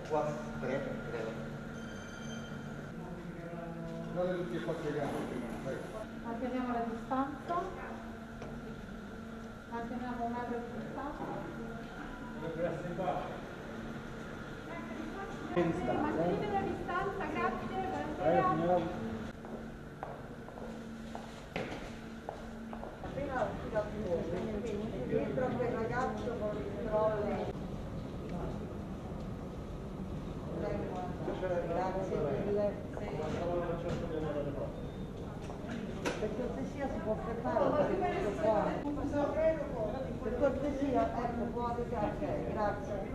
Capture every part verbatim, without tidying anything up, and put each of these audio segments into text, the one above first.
Qua, tre, credo. Guarda tutti e quattro gambe. Manteniamo la distanza. Manteniamo un metro di distanza. Dovrebbe essere qua. Mantenete la distanza, grazie, buonasera. Appena uscita fuori, dietro quel ragazzo con il trolley. Grazie mille. Per cortesia si può fermare perché tutto qua. Per cortesia, ecco, può arrivare, grazie.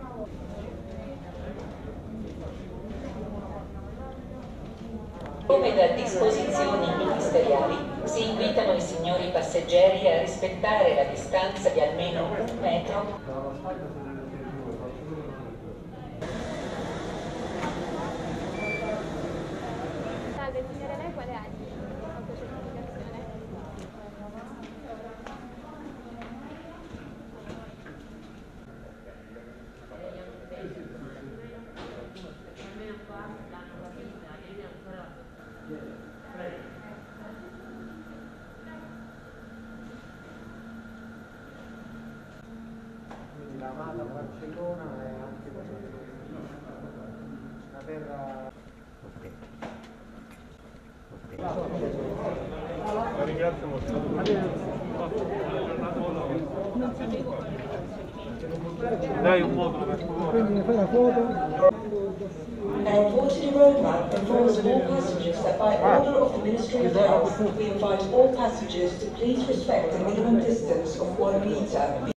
Come da disposizioni ministeriali, si invitano i signori passeggeri a rispettare la distanza di almeno un metro. Salve, signore, lei quale ha autocertificazione? Quindi la Mala, Barcellona e anche la terra. La ringrazio molto. Dai un modo per Quindi fai la foto. An unfortunate roadmap informs all passengers that by order of the Ministry of Health, we invite all passengers to please respect a minimum distance of one metre